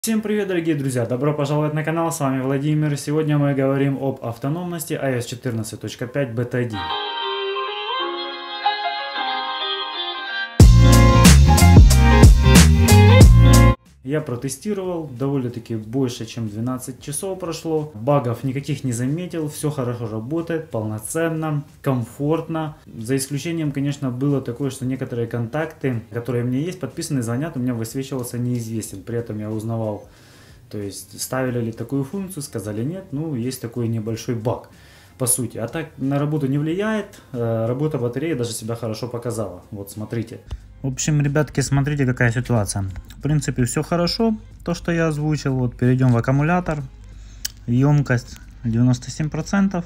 Всем привет, дорогие друзья! Добро пожаловать на канал, с вами Владимир. Сегодня мы говорим об автономности iOS 14.5 Beta 1. Я протестировал, довольно-таки больше, чем 12 часов прошло. Багов никаких не заметил, все хорошо работает, полноценно, комфортно. За исключением, конечно, было такое, что некоторые контакты, которые у меня есть, подписаны, звонят, у меня высвечивался неизвестен. При этом я узнавал, то есть ставили ли такую функцию, сказали нет, ну есть такой небольшой баг. По сути, а так на работу не влияет, работа батареи даже себя хорошо показала. Вот смотрите. В общем, ребятки, смотрите, какая ситуация. В принципе, все хорошо, то, что я озвучил. Вот перейдем в аккумулятор. Емкость 97%.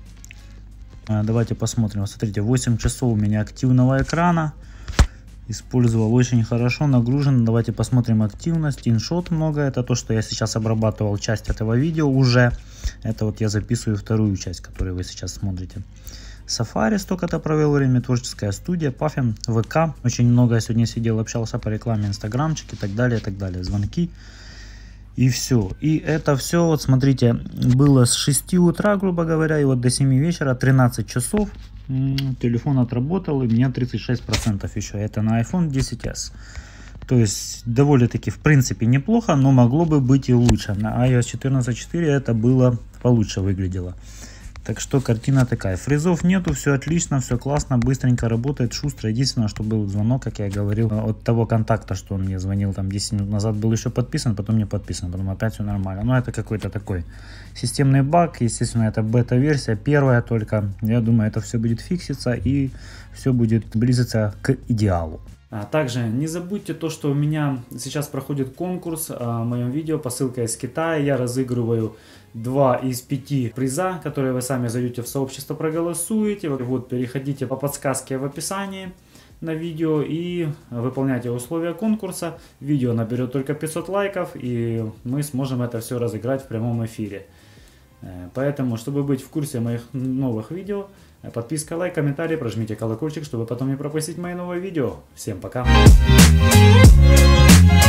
Давайте посмотрим. Смотрите, 8 часов у меня активного экрана. Использовал очень хорошо, нагружен. Давайте посмотрим активность. Иншот много. Это то, что я сейчас обрабатывал часть этого видео уже. Это вот я записываю вторую часть, которую вы сейчас смотрите. Safari столько-то провел время, творческая студия, Puffin, ВК. Очень много сегодня сидел, общался по рекламе, инстаграмчик и так далее, звонки. И все. И это все, вот смотрите, было с 6 утра, грубо говоря, и вот до 7 вечера, 13 часов. Телефон отработал, и у меня 36% еще. Это на iPhone 10s. То есть довольно-таки в принципе неплохо, но могло бы быть и лучше. На iOS 14.4 это было получше выглядело. Так что картина такая. Фризов нету, все отлично, все классно, быстренько работает, шустро. Единственное, что был звонок, как я говорил, от того контакта, что он мне звонил там 10 минут назад, был еще подписан, потом не подписан, потом опять все нормально. Но это какой-то такой системный баг, естественно, это бета-версия, первая только. Я думаю, это все будет фикситься и все будет близиться к идеалу. Также не забудьте то, что у меня сейчас проходит конкурс о моем видео, посылка из Китая. Я разыгрываю 2 из 5 приза, которые вы сами зайдете в сообщество, проголосуете. Вот переходите по подсказке в описании на видео и выполняйте условия конкурса. Видео наберет только 500 лайков, и мы сможем это все разыграть в прямом эфире. Поэтому, чтобы быть в курсе моих новых видео, подписка, лайк, комментарий, прожмите колокольчик, чтобы потом не пропустить мои новые видео. Всем пока!